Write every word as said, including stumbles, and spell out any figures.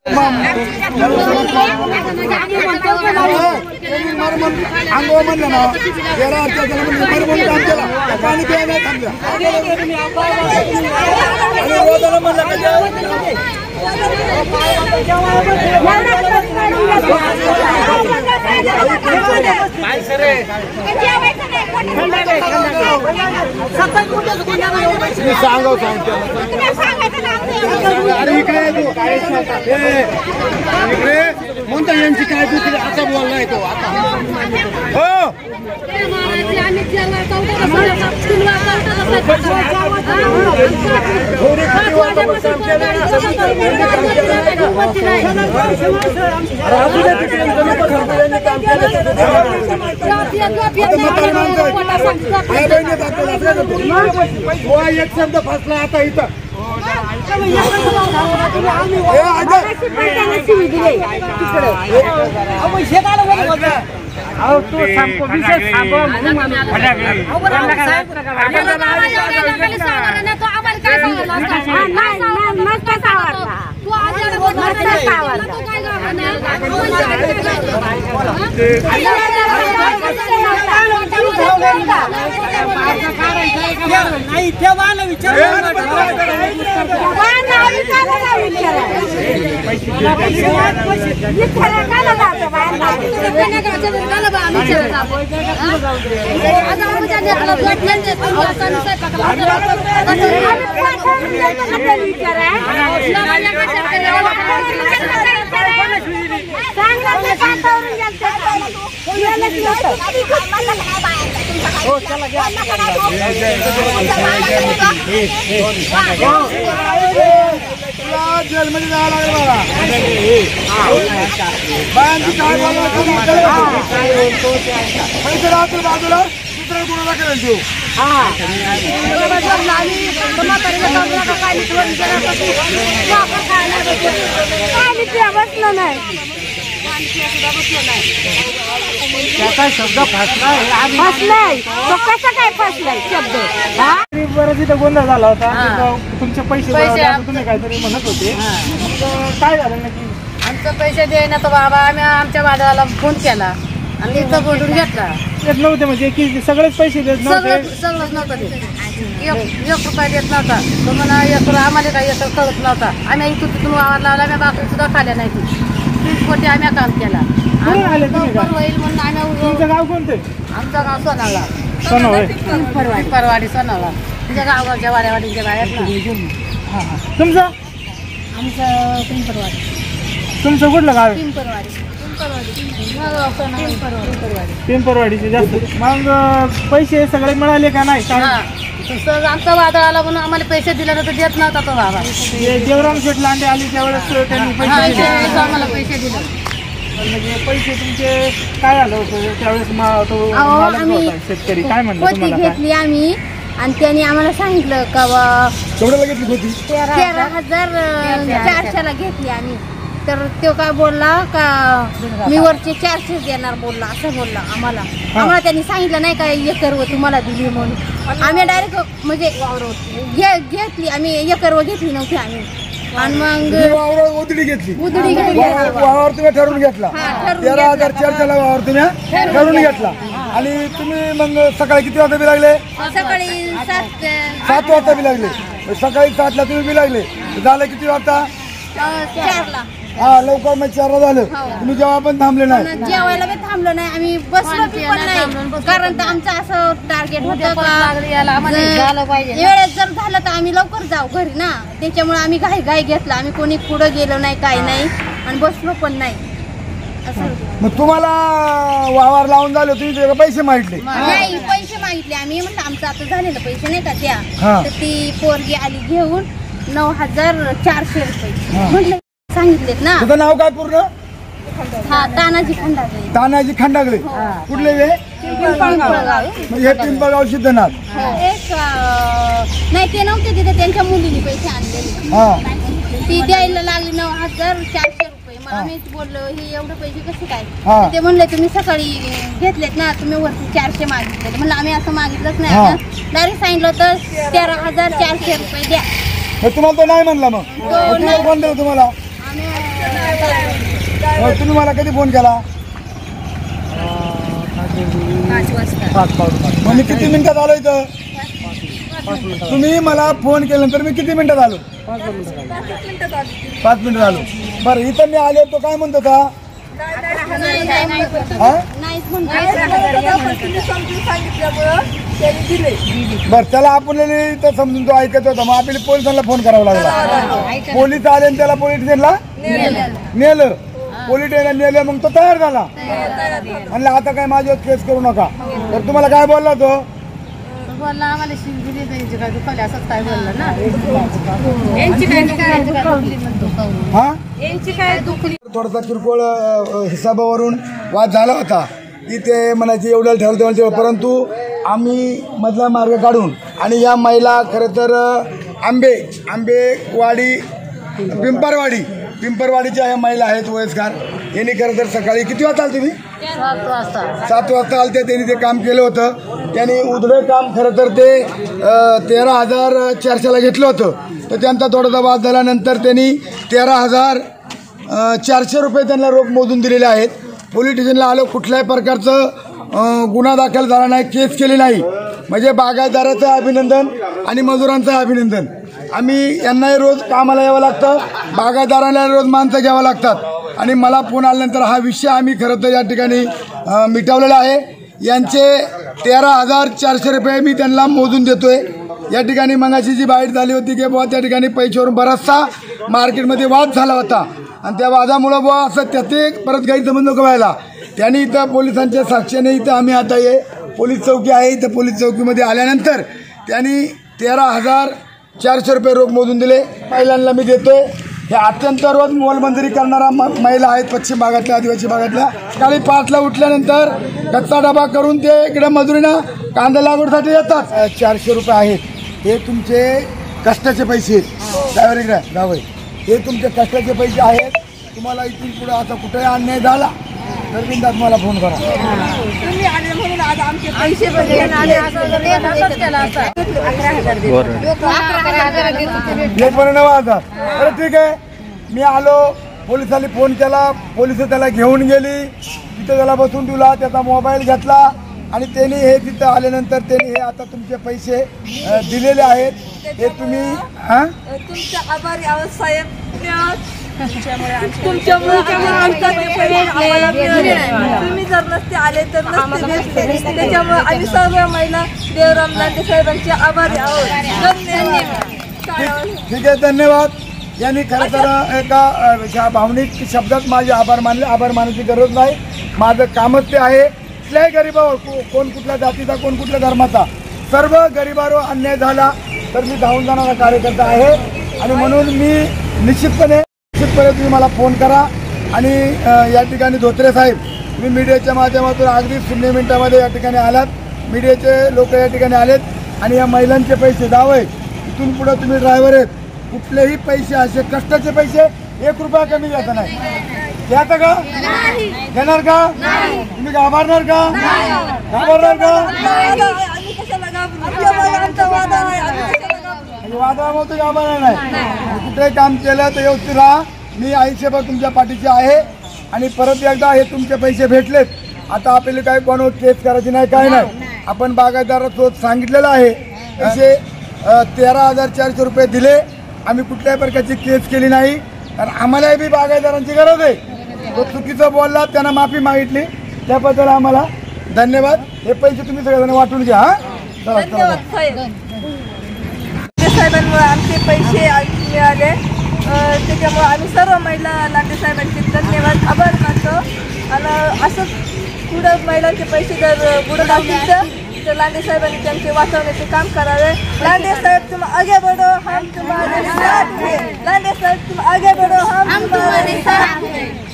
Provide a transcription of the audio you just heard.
अंगो म्हणलं ना तेरा म्हणून काम केला पाणी प्याय नाही थांबल्या रोजाला म्हणलं सांगव सांगतो अरे इकडे इकडे म्हणतो यांची काय दुसरी आता बोललाय तो आता हो एक शब्द फसला आता इथं तू सांगतो विशेष सांगो नाही तेव्हा विचार जेलमध्ये जावं लागेल मला पैसे राहतील बाजूला दुसऱ्या कोणाला करेल तू बसलं नाही त्याचा शब्द फसलाय फसलाय तो कसा काय फसलाय शब्द बरं तिथं गोंधळ झाला होता तुमचे पैसे तुम्ही काहीतरी म्हणत होते काय झालं नक्की आमचं पैसे द्यायला तर बाबा आम्ही आमच्या बाजाराला फोन केला आणि इथं बोलून घेतला देत नव्हते म्हणजे की सगळेच पैसे देत नव्हते सगळंच नव्हतं देत एक रुपया देत नव्हता तो म्हणा एक आम्हाला काही एक कळत नव्हता आम्ही इथून तिथून वावर लावला आम्ही बाकी सुद्धा खाल्या नाही तीस कोटी आम्ही काम केला होईल म्हणून आम्ही तुमचं गाव कोणतं आमचं गाव सोनाळा सोनावळे परवाडी परवाडी सोनाळा तुमच्या गावगावच्या वाड्यावाडीच्या बाहेर ना तुमचं आमचं पिंपरवाडी तुमचं कुठलं गाव आहे पिंपरवाडी पिंपरवाडीचे जास्त मग पैसे सगळे मिळाले का नाही आमचा वादळ आला म्हणून आम्हाला पैसे दिले तर देत नव्हता तो बाबा देवराम शेठ लांडे आली त्यावेळेस त्यांनी पैसे आम्हाला पैसे दिले म्हणजे पैसे तुमचे काय झालं होतं त्यावेळेस शेतकरी काय म्हणलं तुम्हाला घेतली आम्ही आणि त्यांनी आम्हाला सांगितलं का केवढ्याला घेतली होती तेरा हजार चारशेला घेतली आम्ही तर तो काय बोलला का मी वरचे चारशे देणार बोलला असं बोलला आम्हाला आम्हाला त्यांनी सांगितलं नाही का एकरव तुम्हाला दिली म्हणून आम्ही डायरेक्ट म्हणजे घेतली आम्ही एकरव घेतली नव्हती आम्ही आणि मग उधडी घेतली उधडी घेतली वावर तुम्ही ठरवून घेतला तेरा हजार चारशेला वावर तुम्ही ठरवून घेतला आणि तुम्ही मग सकाळी किती वाजता बी लागले सकाळी सात सात वाजता बी लागले सकाळी सातला तुम्ही बी लागले झालं किती वाजता चारला हा लवकर मग चारला झालं तुम्ही जेव्हा पण थांबले नाही जेवायला बी थांबलो नाही आम्ही बसलो पण नाही कारण तर आमचं असं टार्गेट होतं का वेळेत जर झालं तर आम्ही लवकर जाऊ घरी ना त्याच्यामुळे आम्ही घाई घाई घेतला आम्ही कोणी पुढं गेलो नाही काही नाही आणि बसलो पण नाही मग तुम्हाला वावर लावून झालं तुम्ही पैसे मागितले नाही पैसे मागितले आम्ही म्हटलं आमचं आता झालेलं पैसे नाही का त्या हा. तर ती पोरगी आली घेऊन नऊ हजार चारशे रुपये म्हटलं सांगितलेत ना तुझं नाव काय पूर्ण हा तानाजी खंडागळे तानाजी खंडागळे कुठले वे पिंपळगाव. म्हणजे हे पिंपळगाव सिद्धनाथ एक नाही ते नव्हते तिथे त्यांच्या मुलीने पैसे आणलेले हा ती द्यायला लागली नऊ हजार चारशे रुपये मग आम्ही बोललो हे एवढे पैसे कसे काय हा. ते म्हणले तुम्ही सकाळी घेतलेत ना तुम्ही वरती चारशे मागितले म्हणलं आम्ही असं मागितलंच नाही हा. डायरेक्ट सांगितलं तर तेरा हजार चारशे रुपये द्या मग तुम्हाला तो नाही म्हणला मग नाही. कोण दिलं तुम्हाला मग तुम्ही मला कधी फोन केला? पाच पाच मग मी किती मिनिटात आलो इथं? तुम्ही मला फोन केल्यानंतर मी किती मिनिटात आलो? पाच मिनिटात आलो. बरं इथं मी आले तो काय म्हणतो का? हा? बर त्याला आपण इथं समजून तो ऐकत होता. मग आपल्याला पोलिसांना फोन करावा लागला. पोलीस आले आणि त्याला पोलीस स्टेशनला नेलं. पोलीस स्टेशनला नेलं मग तो तयार झाला. म्हणलं आता काय माझ्यावर केस करू नका. तर तुम्हाला काय बोलला तो? बोलला आम्हाला शिंदे द्यायची काय दुखावली असंच काय बोलला ना. हा थोडासा किरकोळ अ, हिसाबावरून वाद झाला होता की ते म्हणायचे एवढं ठेवलं तेवढं ठेवलं. परंतु आम्ही मधला मार्ग काढून आणि या महिला खरं तर आंबे आंबेवाडी पिंपरवाडी पिंपरवाडीच्या ह्या महिला आहेत वयस्कार. यांनी खरं तर सकाळी किती वाजता आले तुम्ही? सात वाजता सात वाजता आलते. त्यांनी ते काम केलं होतं. त्यांनी उधळे काम खरं तर ते तेरा हजार चारशेला घेतलं होतं. तर त्यांचा थोडासा वाद झाल्यानंतर त्यांनी तेरा हजार चारशे रुपये त्यांना रोख मोजून दिलेले आहेत. पोलीस स्टेशनला आलो. कुठल्याही प्रकारचं गुन्हा दाखल झाला नाही, केस केली नाही. म्हणजे बागायतदाराचं अभिनंदन आणि मजुरांचं अभिनंदन. आम्ही यांनाही रोज कामाला यावं लागतं, बागायतदारांना रोज माणसं घ्यावं लागतात. आणि मला फोन आल्यानंतर हा विषय आम्ही खरं तर या ठिकाणी मिटवलेला आहे. यांचे तेरा हजार चारशे रुपये मी त्यांना मोजून देतोय. या ठिकाणी मगाशी जी बाईट झाली होती की बुवा त्या ठिकाणी पैशावरून बराचसा मार्केटमध्ये वाद झाला होता आणि त्या वादामुळं बुवा असं त्याचे परत गैरसमज नको व्हायला त्यांनी इथं पोलिसांच्या साक्षीने इथं आम्ही आता ये पोलीस चौकी आहे इथं पोलीस चौकीमध्ये आल्यानंतर त्यांनी तेरा हजार चारशे रुपये रोख मोजून दिले. महिलांना मी देतोय. हे अत्यंत रोज मोलमजुरी करणारा महिला आहेत पश्चिम भागातल्या आदिवासी भागातल्या. सकाळी पाचला उठल्यानंतर कच्चा डबा करून ते इकडे मजुरीनं कांदा लागवडीसाठी येतात. चारशे रुपये आहेत हे तुमचे कष्टाचे पैसे आहेत. ड्रायव्हर इकडे जावई हे तुमचे कष्टाचे पैसे आहेत. तुम्हाला इथून पुढे आता कुठेही अन्याय झाला तर बिनधास्त मला फोन करा. तुम्ही आले म्हणून आज आमचे पैसे हे पण नवा हजार. बरं ठीक आहे. मी आलो, पोलिसांनी फोन केला, पोलिस त्याला घेऊन गेली, तिथं त्याला बसून दिला, त्याचा मोबाईल घेतला आणि त्यांनी हे तिथं आल्यानंतर त्यांनी हे आता तुमचे पैसे दिलेले आहेत. हे तुम्ही हां तुमच्या आभारी आहोत साहेब. तुमच्यामुळे आमचा ते पैसे आम्हाला मिळाले. तुम्ही जर नसते आले तर नसते भेटले. त्याच्यामुळे आम्ही सर्व महिला देवराम लांडे साहेबांचे आभारी आहोत. धन्यवाद. ठीक आहे, धन्यवाद. यांनी खरं तर एका भावनिक शब्दात माझे आभार मानले. आभार मानायची गरज नाही, माझं कामच ते आहे. कुठल्याही गरीबावर कोण कुठल्या जातीचा कोण कुठल्या धर्माचा सर्व गरीबावर अन्याय झाला तर मी धावून जाणारा कार्यकर्ता आहे. आणि म्हणून मी निश्चितपणे निश्चितपणे तुम्ही मला फोन करा. आणि या ठिकाणी धोत्रे साहेब तुम्ही मीडियाच्या माध्यमातून अगदी शून्य मिनिटामध्ये या ठिकाणी आलात. मीडियाचे लोक या ठिकाणी आलेत आणि या महिलांचे पैसे दावे इथून पुढे तुम्ही ड्रायव्हर आहेत. कुठलेही पैसे असे कष्टाचे पैसे एक रुपया कमी घ्यायचा नाही. घ्यायचं का? घेणार का? तुम्ही घाबरणार का? घाबरणार का? वादामुळे घाबरणार नाही. कुठेही काम केलं तर व्यवस्थित राहा. मी आयुष्यभर तुमच्या पाठीशी आहे. आणि परत एकदा हे तुमचे पैसे भेटलेत. आता आपल्याला काही कोणावर केस करायची नाही, काय नाही. आपण बागायतदारासोबत सांगितलेलं आहे असे तेरा हजार चारशे रुपये दिले. आम्ही कुठल्याही प्रकारची केस केली नाही कारण आम्हालाही बी बागायतदारांची गरज आहे. तो चुकीचं बोलला, त्यांना माफी मागितली, त्याबद्दल आम्हाला धन्यवाद. हे पैसे तुम्ही सगळ्यांना वाटून घ्या. हा चला चला. साहेबांमुळे आमचे पैसे मिळाले. त्याच्यामुळे आम्ही सर्व महिला लांडे साहेबांचे धन्यवाद आभार मानतो. आणि असंच पुढं महिलांचे पैसे जर बुडत असतील तर लांडे साहेबांनी त्यांचे वाचवण्याचे काम करावे. लांडे साहेब तुम आगे बढ़ो हम तुम्हारे साथ हैं. लांडे साहेब तुम आगे बढ़ो हम तुम्हारे साथ हैं.